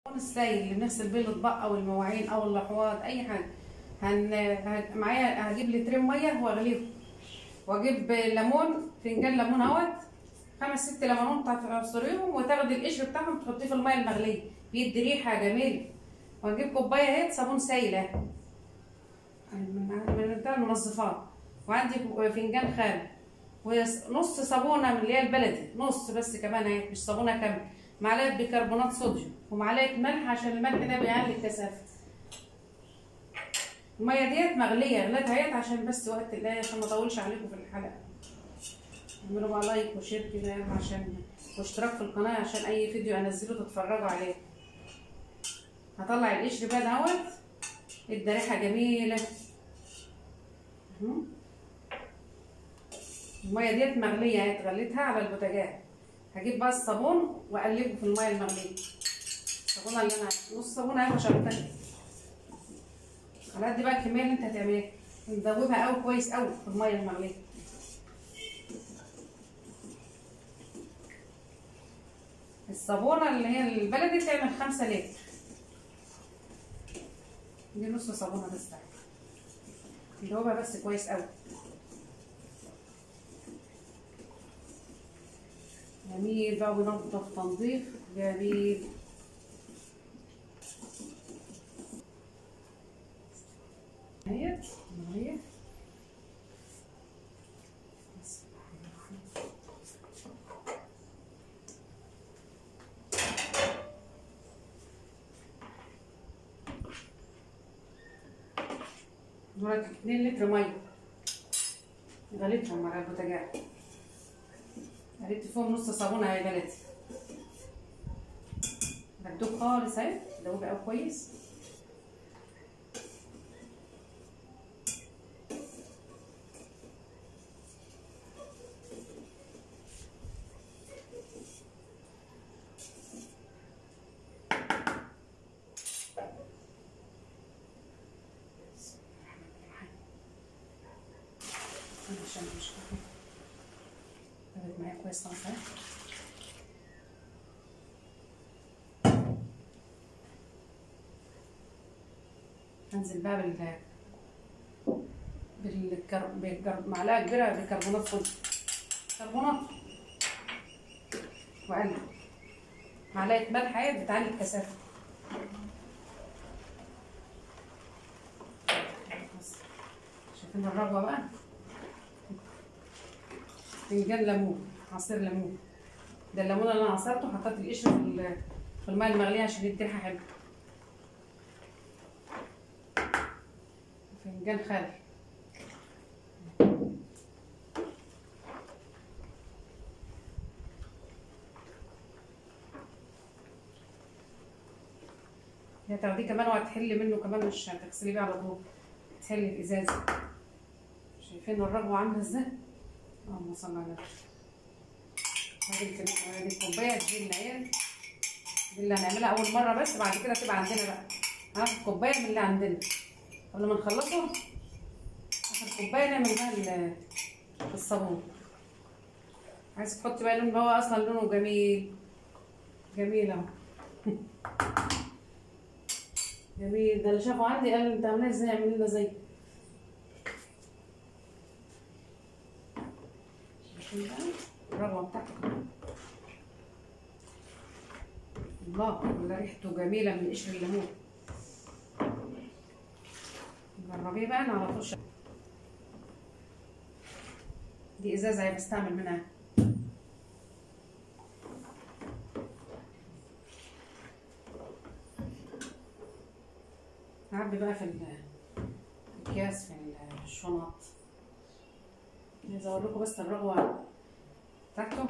السائل اللي بنغسل بيه الاطباق او المواعين او اللحواض اي حاجه. معايا هجيب لترين ميه واغليهم، واجيب ليمون، فنجان ليمون اهوت، 5 6 ليمونات تعصريهم وتاخدي القشر بتاعهم تحطيه في الميه المغليه، بيدي ريحه جميله. واجيب كوبايه اهي صابون سائل اهي من بتاع المنظفات، وعندي فنجان خام، ونص صابونه من اللي هي البلدي، نص بس كمان اهي، مش صابونه كامله، معلقه بيكربونات صوديوم، ومعلقه ملح عشان الملح ده بيعلي الكثافه. الميه ديت مغليه، غليتها اهيت عشان بس وقت القرايه عشان ما اطولش عليكم في الحلقه. اعملوا بقى لايك وشير كده عشان واشتراك في القناه عشان اي فيديو انزله تتفرجوا عليه. هطلع القشر بقى دهوت، ادى ريحه جميله. الميه ديت مغليه اهي، اتغليتها على البوتاجاز. هجيب بقى الصابون واقلبه في الميه المغليه. الصابونه اللي انا نص صابونه اهي شربتها، على قد بقى الكميه اللي انت هتعمليها، ندوبها قوي كويس قوي في الميه المغليه. الصابونه اللي هي البلدي تعمل 5 لتر، دي نص صابونه بس، ندوبها بس كويس قوي. جميل بقى، بنضف تنظيف جميل. اهي مغليه، دولت 2 لتر ميه غليتهم على البوتاجاز، غليت فيهم نص صابونه اهي بلدي. بدوب خالص اهي، دوبي قوي كويس. عشان مش طلعت معايا كويس خالص اهي. هنزل بقى معلقه كبيره بيكربونات صوديوم، كربونات، وقلب معلقه ملح اهي بتعلي الكثافه. شايفين الرغوه بقى؟ فنجان ليمون، عصير ليمون، ده الليمون اللي انا عصرته، حطيت القشر في الميه المغليه عشان يدي ريحه حلوه. فنجان خل، هتاخديه كمان وهتحلي منه كمان، مش هتغسليه بيه على طول، تحلي الازازه. شايفين الرغوه عامله ازاي؟ اللهم صل على النبي. هذه الكوبايه دي اللي هنعملها اول مره، بس بعد كده تبقى عندنا بقى. هناخد كوبايه من اللي عندنا قبل ما نخلصه، اخر كوبايه نعمل بقى الصابون. عايز تحطي بقى لون، هو اصلا لونه جميل جميل اهو. جميل، ده اللي شافه عندي قال انت عاملاه ازاي، اعملي لنا زي. الرغوه بتاعته الله، ريحته جميله من قشر الليمون. جربيه بقى، انا على طول دي ازازه هي بستعمل منها. هعبي بقى في الأكياس، في الشنط. عايزه اوري لكم بس الرغوه بتاعته.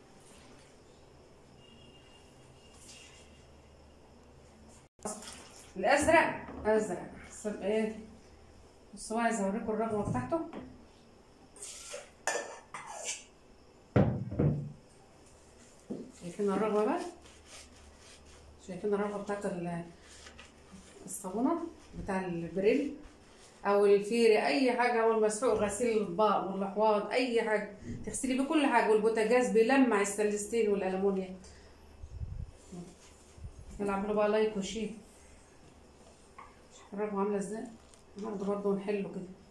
الازرق ازرق حسب ايه، بصوا عايزه اوريكم الرغوه بتاعته. شايفين الرغوه بقى؟ شايفين الرغوه بتاعت الصابونه بتاع البريل او الفيري، اي حاجه، او المسحوق، غسيل الاطباق واللحواض، اي حاجه تغسلي بكل حاجه، والبوتاجاز بيلمع السلستين والالومنيوم. نلعب له بقى لايك وشير. شوفوا عامله ازاي. النهارده برضه نحله كده.